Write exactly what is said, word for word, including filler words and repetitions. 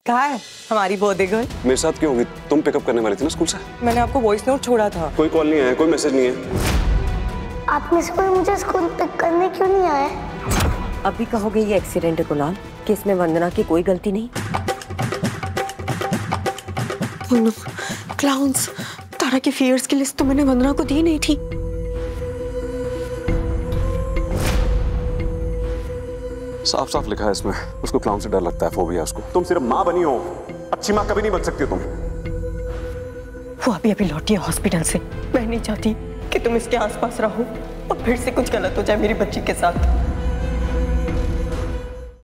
कहाँ है हमारी बोधे गर्ल? मेरे साथ क्यों होगी? तुम पिकअप करने वाली थी ना स्कूल से। मैंने आपको वॉइस नोट छोड़ा था। कोई कॉल नहीं है, कोई मैसेज नहीं है। आप में से कोई मुझे स्कूल पिक करने क्यों नहीं आया? अभी कहोगे ये एक्सीडेंट है कुणाल, कि इसमें वंदना की कोई गलती नहीं? क्लाउन्स, तारा की फियर्स की लिस्ट तो मैंने वंदना को दी नहीं थी। साफ साफ लिखा है इसमें, उसको क्लाउन से डर लगता है, फोबिया उसको। तुम सिर्फ माँ बनी हो, अच्छी माँ कभी नहीं बन सकती तुम। वो अभी अभी लौटी है हॉस्पिटल से। मैं नहीं चाहती कि तुम इसके आसपास रहो और फिर से कुछ गलत हो जाए मेरी बच्ची के साथ।